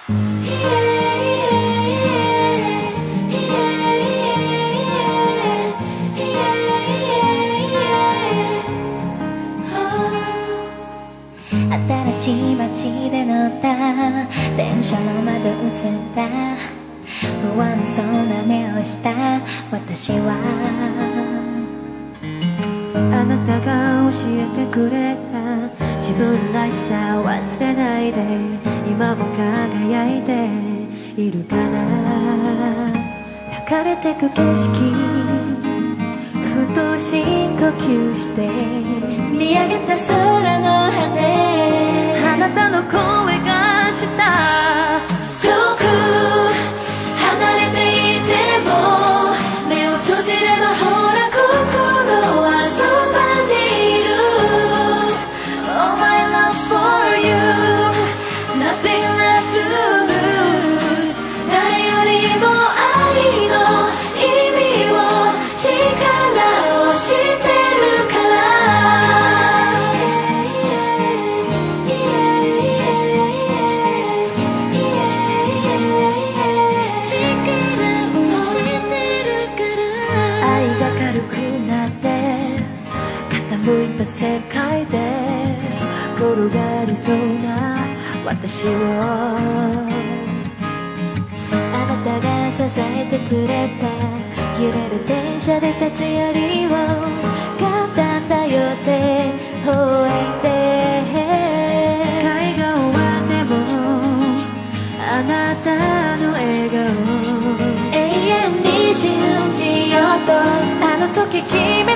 新しい街で乗った電車の窓映った不安そうな目をした私は、 あなたが教えてくれた自分らしさを忘れないで、今も輝いているかな。流れてく景色ふと深呼吸して見上げた空の果て、 あなたの声がした遠く離れていても目を閉じればほら心はそばにいる All my love's for you Nothing left to lose 誰よりも愛の意味を力を知ってるから向いた世界で転がりそうな私をあなたが支えてくれた揺れる電車で立ち寄りを簡単だよって微笑んで、 世界が終わってもあなたの笑顔永遠に信じようとあの時君